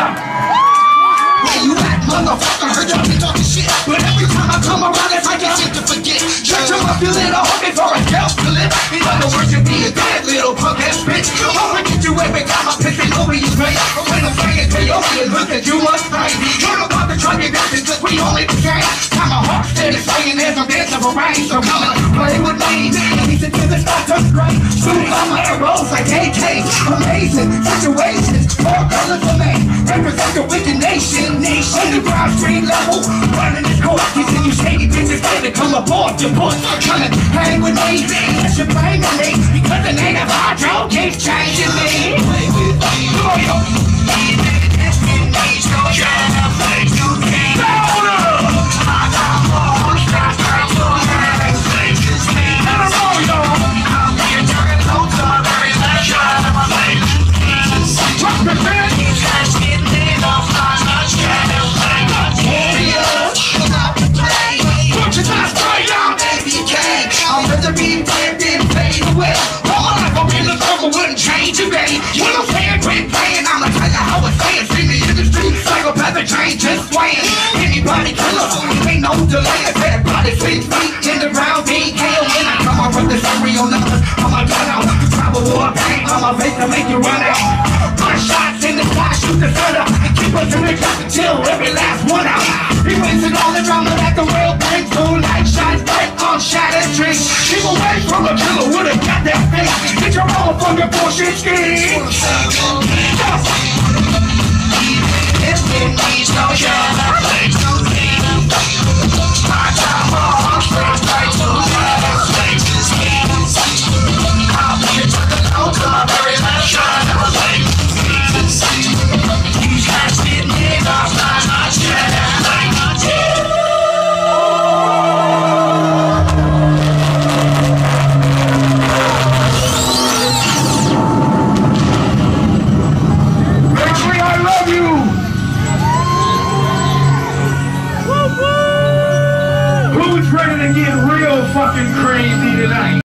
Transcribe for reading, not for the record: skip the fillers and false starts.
up. Where you at, motherfucker? Heard y'all be talking shit, but every time I come around, it's like I seem to forget. Shut your mouth, you little hoe, before I yell to live. In other words, you be a bad little punk ass bitch. I'ma get you every time I'm pissing over you, right? But when I'm saying to you, look at you must fight. You're about to try your best, cause we only the same. Time my heart steady swinging as I'm dancing for rain. So come on, play with me. Listen to the start to great. Shoot on my arrows like AK. Amazing situations, all colors of me. Represent the wicked nation. Underground street level, running the court. You see you shady bitches ready to come aboard your bush. Come and hang with me, that's your blame on me. Because the name of hydro keeps changing me. Play with me, come on, yo. Wouldn't change today. When I'm saying quit playing, I'ma tell you how it's saying. See the industry, psychopathic change just swaying. Anybody killer, ain't no delay. Everybody 6 feet in the ground, DKO. When I come up with the stereo numbers, I'ma gun out. Travel war paint on my face to make you run out. Put shots in the sky, shoot the sun up, and keep us in the clock until every last one out. He wasted all the drama that the world brings. Blue light shines bright on shattered streets. Keep away from a killer with a goddamn face. Get your own from your bullshit scheme. If it needs no shot, I to leave. My time on, straight to I'll be a trucker down to my very last shot. These guys didn't need off my shit. Who's ready to get real fucking crazy tonight?